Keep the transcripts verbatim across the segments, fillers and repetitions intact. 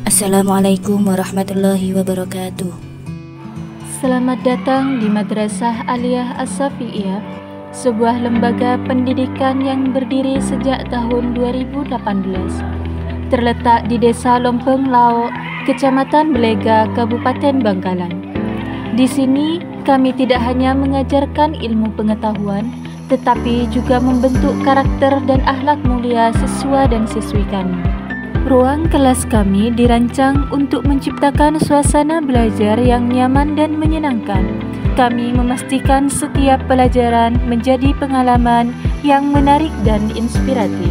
Assalamualaikum warahmatullahi wabarakatuh. Selamat datang di Madrasah Aliyah As-Safiyyah, sebuah lembaga pendidikan yang berdiri sejak tahun dua ribu delapan belas. Terletak di Desa Lompeng Lauk, Kecamatan Belega, Kabupaten Bangkalan. Di sini kami tidak hanya mengajarkan ilmu pengetahuan, tetapi juga membentuk karakter dan akhlak mulia siswa dan siswi kami. Ruang kelas kami dirancang untuk menciptakan suasana belajar yang nyaman dan menyenangkan. Kami memastikan setiap pelajaran menjadi pengalaman yang menarik dan inspiratif.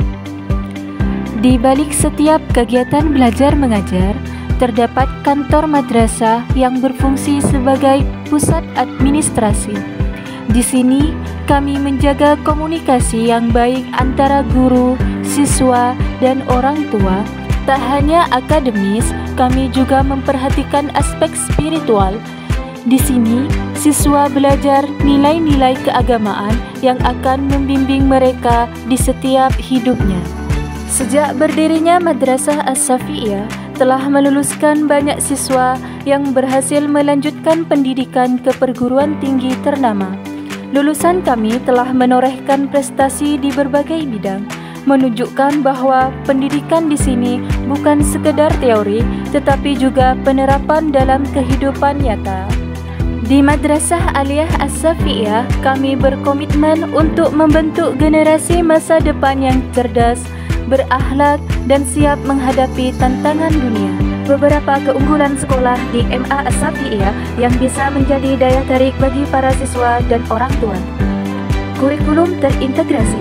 Di balik setiap kegiatan belajar mengajar, terdapat kantor madrasah yang berfungsi sebagai pusat administrasi. Di sini, kami menjaga komunikasi yang baik antara guru, siswa, dan orang tua. Tak hanya akademis, kami juga memperhatikan aspek spiritual. Di sini, siswa belajar nilai-nilai keagamaan yang akan membimbing mereka di setiap hidupnya. Sejak berdirinya Madrasah As-Safiyyah, telah meluluskan banyak siswa yang berhasil melanjutkan pendidikan ke perguruan tinggi ternama. Lulusan kami telah menorehkan prestasi di berbagai bidang, menunjukkan bahwa pendidikan di sini bukan sekedar teori, tetapi juga penerapan dalam kehidupan nyata. Di Madrasah Aliyah As-Safiyyah, kami berkomitmen untuk membentuk generasi masa depan yang cerdas, berakhlak, dan siap menghadapi tantangan dunia. Beberapa keunggulan sekolah di M A As-Safiyyah yang bisa menjadi daya tarik bagi para siswa dan orang tua. Kurikulum terintegrasi.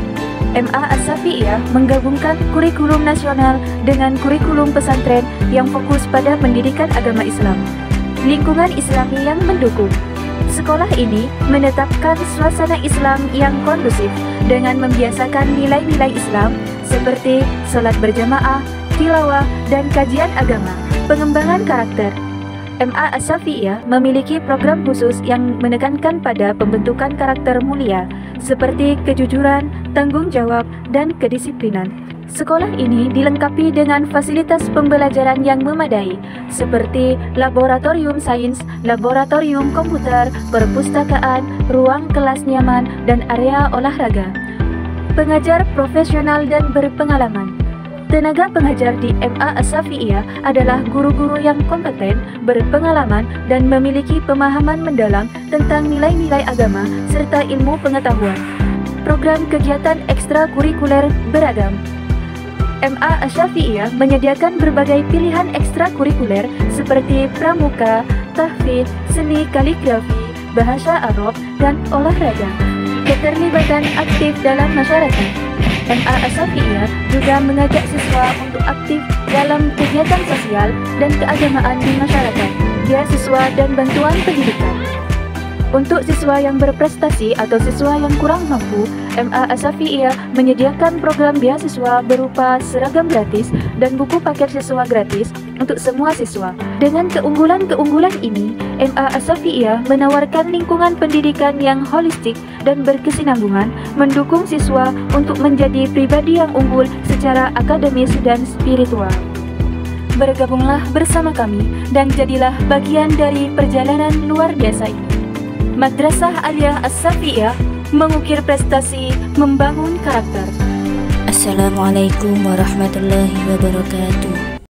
M A As-Safiyyah menggabungkan kurikulum nasional dengan kurikulum pesantren yang fokus pada pendidikan agama Islam. Lingkungan Islami yang mendukung. Sekolah ini menetapkan suasana Islam yang kondusif dengan membiasakan nilai-nilai Islam seperti salat berjamaah, tilawah, dan kajian agama. Pengembangan karakter. M A As-Safiyyah memiliki program khusus yang menekankan pada pembentukan karakter mulia seperti kejujuran, tanggung jawab, dan kedisiplinan. Sekolah ini dilengkapi dengan fasilitas pembelajaran yang memadai seperti laboratorium sains, laboratorium komputer, perpustakaan, ruang kelas nyaman, dan area olahraga. Pengajar profesional dan berpengalaman. Tenaga pengajar di M A As-Safiyyah adalah guru-guru yang kompeten, berpengalaman, dan memiliki pemahaman mendalam tentang nilai-nilai agama serta ilmu pengetahuan. Program kegiatan ekstrakurikuler beragam. M A As-Safiyyah menyediakan berbagai pilihan ekstrakurikuler seperti pramuka, tahfidz, seni kaligrafi, bahasa Arab, dan olahraga. Keterlibatan aktif dalam masyarakat. M A As-Safiyyah juga mengajak siswa untuk aktif dalam kegiatan sosial dan keagamaan di masyarakat, beasiswa dan bantuan pendidikan. Untuk siswa yang berprestasi atau siswa yang kurang mampu, M A As-Safiyyah menyediakan program beasiswa berupa seragam gratis dan buku paket siswa gratis untuk semua siswa. Dengan keunggulan-keunggulan ini, M A As-Safiyyah menawarkan lingkungan pendidikan yang holistik dan berkesinambungan, mendukung siswa untuk menjadi pribadi yang unggul secara akademis dan spiritual. Bergabunglah bersama kami dan jadilah bagian dari perjalanan luar biasa ini. Madrasah Aliyah As-Safiyyah mengukir prestasi, membangun karakter. Assalamualaikum warahmatullahi wabarakatuh.